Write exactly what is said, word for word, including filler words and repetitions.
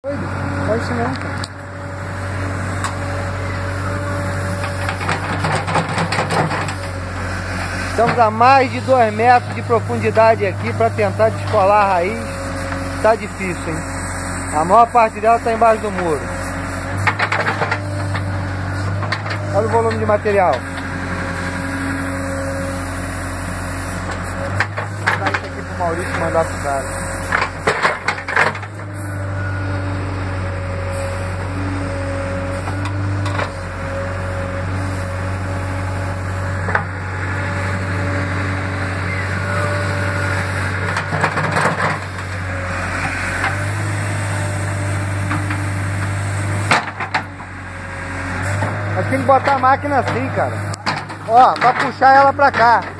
Faz isso não, cara. Estamos a mais de dois metros de profundidade aqui para tentar descolar a raiz. Tá difícil, hein? A maior parte dela está embaixo do muro. Olha o volume de material. Vou dar isso aqui pro Maurício mandar pro cara. Mas tem que botar a máquina assim, cara. Ó, pra puxar ela pra cá.